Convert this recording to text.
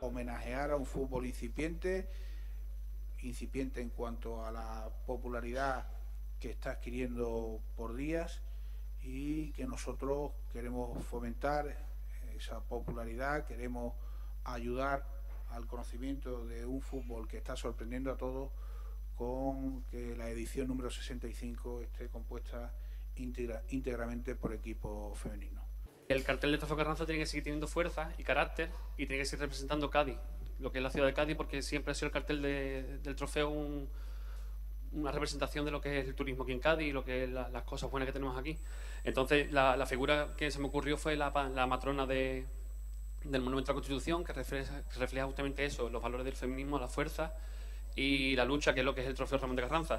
homenajear a un fútbol incipiente en cuanto a la popularidad que está adquiriendo por días, y que nosotros queremos fomentar esa popularidad, queremos ayudar al conocimiento de un fútbol que está sorprendiendo a todos, con que la edición número 65 esté compuesta íntegramente por equipos femeninos. El cartel de Trofeo Carranza tiene que seguir teniendo fuerza y carácter y tiene que seguir representando Cádiz, lo que es la ciudad de Cádiz, porque siempre ha sido el cartel del trofeo una representación de lo que es el turismo aquí en Cádiz y lo que es las cosas buenas que tenemos aquí. Entonces, la figura que se me ocurrió fue la matrona del Monumento a la Constitución, que refleja justamente eso, los valores del feminismo, la fuerza y la lucha, que es lo que es el Trofeo Ramón de Carranza.